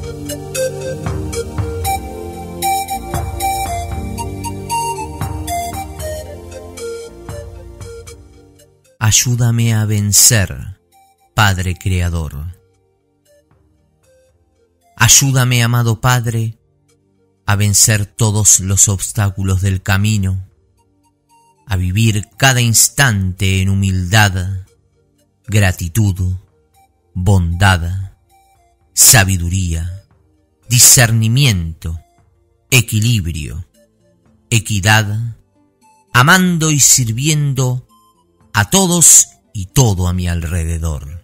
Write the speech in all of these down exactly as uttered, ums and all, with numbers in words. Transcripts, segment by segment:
Ayúdame a vencer, Padre Creador. Ayúdame, amado Padre, a vencer todos los obstáculos del camino, a vivir cada instante en humildad, gratitud, bondad, sabiduría, discernimiento, equilibrio, equidad, amando y sirviendo a todos y todo a mi alrededor.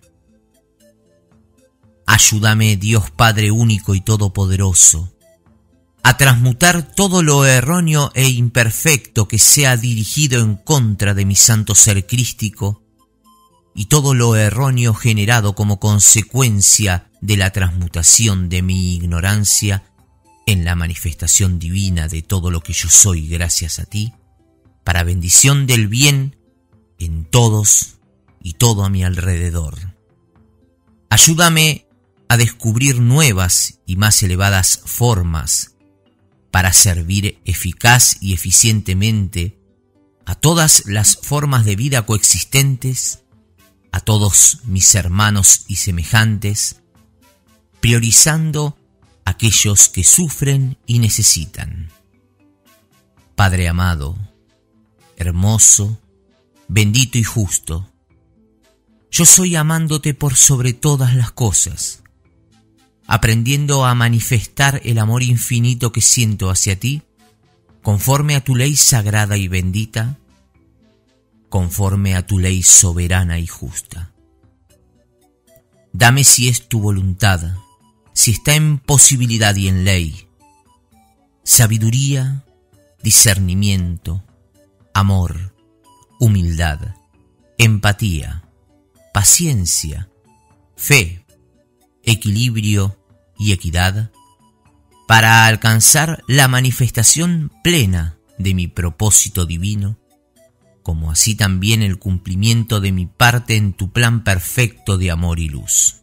Ayúdame, Dios Padre único y todopoderoso, a transmutar todo lo erróneo e imperfecto que sea dirigido en contra de mi santo ser crístico y todo lo erróneo generado como consecuencia de la transmutación de mi ignorancia en la manifestación divina de todo lo que yo soy gracias a ti, para bendición del bien en todos y todo a mi alrededor. Ayúdame a descubrir nuevas y más elevadas formas para servir eficaz y eficientemente a todas las formas de vida coexistentes, a todos mis hermanos y semejantes, priorizando aquellos que sufren y necesitan. Padre amado, hermoso, bendito y justo, yo soy amándote por sobre todas las cosas, aprendiendo a manifestar el amor infinito que siento hacia ti, conforme a tu ley sagrada y bendita, conforme a tu ley soberana y justa. Dame, si es tu voluntad, si está en posibilidad y en ley, sabiduría, discernimiento, amor, humildad, empatía, paciencia, fe, equilibrio y equidad, para alcanzar la manifestación plena de mi propósito divino, como así también el cumplimiento de mi parte en tu plan perfecto de amor y luz.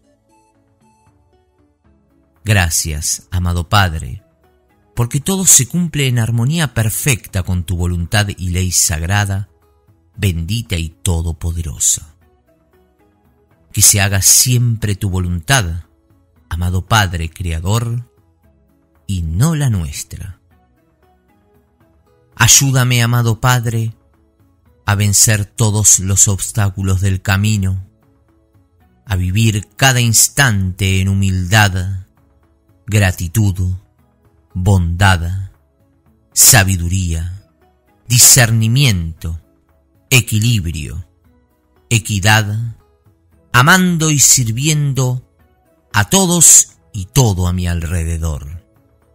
Gracias, amado Padre, porque todo se cumple en armonía perfecta con tu voluntad y ley sagrada, bendita y todopoderosa. Que se haga siempre tu voluntad, amado Padre Creador, y no la nuestra. Ayúdame, amado Padre, a vencer todos los obstáculos del camino, a vivir cada instante en humildad, gratitud, bondad, sabiduría, discernimiento, equilibrio, equidad, amando y sirviendo a todos y todo a mi alrededor.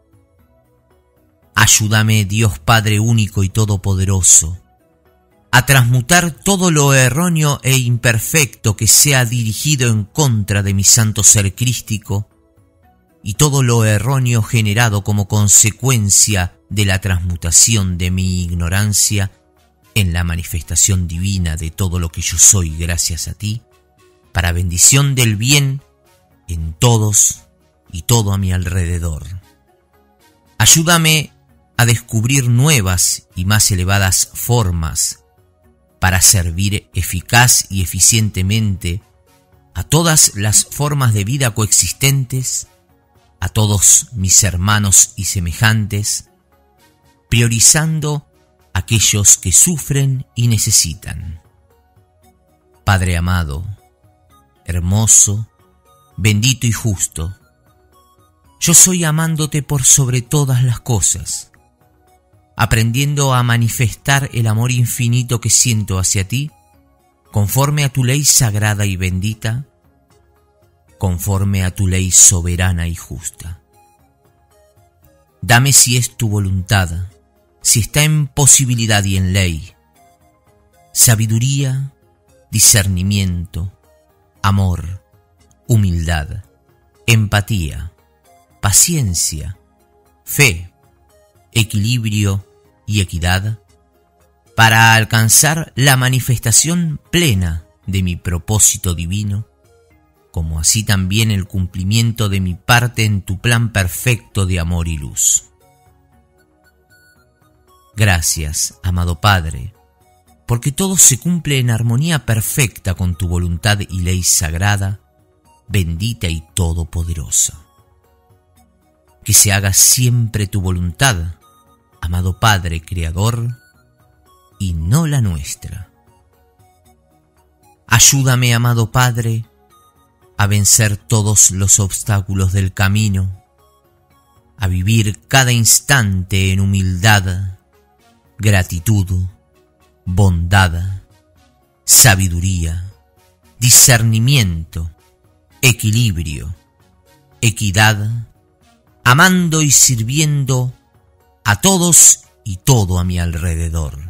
Ayúdame, Dios Padre único y todopoderoso, a transmutar todo lo erróneo e imperfecto que sea dirigido en contra de mi santo ser crístico y todo lo erróneo generado como consecuencia de la transmutación de mi ignorancia en la manifestación divina de todo lo que yo soy gracias a ti, para bendición del bien en todos y todo a mi alrededor. Ayúdame a descubrir nuevas y más elevadas formas para servir eficaz y eficientemente a todas las formas de vida coexistentes, a todos mis hermanos y semejantes, priorizando aquellos que sufren y necesitan. Padre amado, hermoso, bendito y justo, yo soy amándote por sobre todas las cosas, aprendiendo a manifestar el amor infinito que siento hacia ti, conforme a tu ley sagrada y bendita, conforme a tu ley soberana y justa. Dame, si es tu voluntad, si está en posibilidad y en ley, sabiduría, discernimiento, amor, humildad, empatía, paciencia, fe, equilibrio y equidad, para alcanzar la manifestación plena de mi propósito divino, como así también el cumplimiento de mi parte en tu plan perfecto de amor y luz. Gracias, amado Padre, porque todo se cumple en armonía perfecta con tu voluntad y ley sagrada, bendita y todopoderosa. Que se haga siempre tu voluntad, amado Padre Creador, y no la nuestra. Ayúdame, amado Padre, a vencer todos los obstáculos del camino, a vivir cada instante en humildad, gratitud, bondad, sabiduría, discernimiento, equilibrio, equidad, amando y sirviendo a todos y todo a mi alrededor.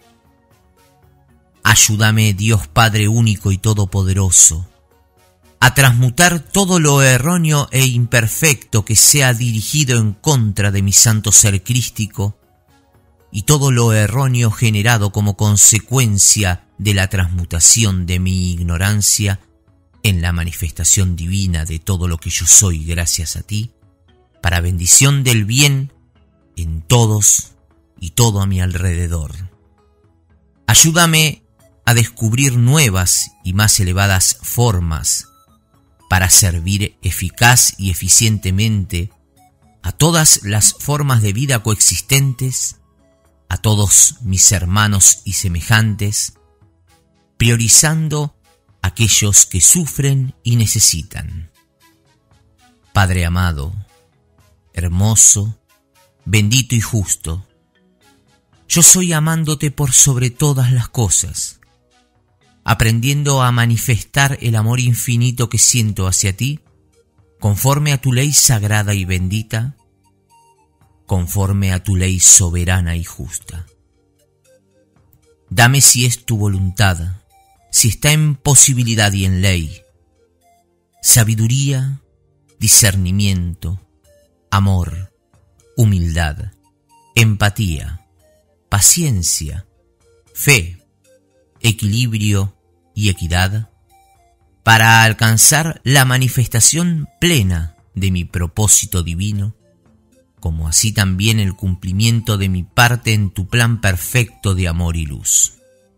Ayúdame, Dios Padre único y todopoderoso, a transmutar todo lo erróneo e imperfecto que sea dirigido en contra de mi santo ser crístico y todo lo erróneo generado como consecuencia de la transmutación de mi ignorancia en la manifestación divina de todo lo que yo soy gracias a ti, para bendición del bien en todos y todo a mi alrededor. Ayúdame a descubrir nuevas y más elevadas formas para servir eficaz y eficientemente a todas las formas de vida coexistentes, a todos mis hermanos y semejantes, priorizando aquellos que sufren y necesitan. Padre amado, hermoso, bendito y justo, yo soy amándote por sobre todas las cosas, aprendiendo a manifestar el amor infinito que siento hacia ti, conforme a tu ley sagrada y bendita, conforme a tu ley soberana y justa. Dame, si es tu voluntad, si está en posibilidad y en ley, sabiduría, discernimiento, amor, humildad, empatía, paciencia, fe, equilibrio y equidad, para alcanzar la manifestación plena de mi propósito divino, como así también el cumplimiento de mi parte en tu plan perfecto de amor y luz.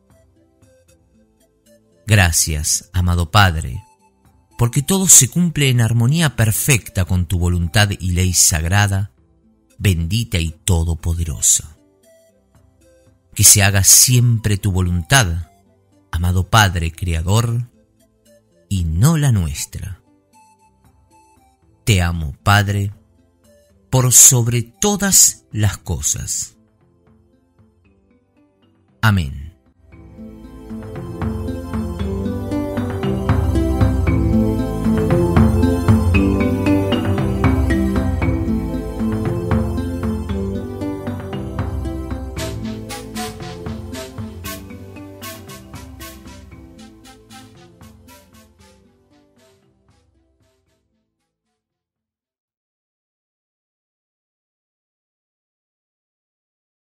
Gracias, amado Padre, porque todo se cumple en armonía perfecta con tu voluntad y ley sagrada, bendita y todopoderosa. Que se haga siempre tu voluntad, amado Padre Creador, y no la nuestra. Te amo, Padre, por sobre todas las cosas. Amén.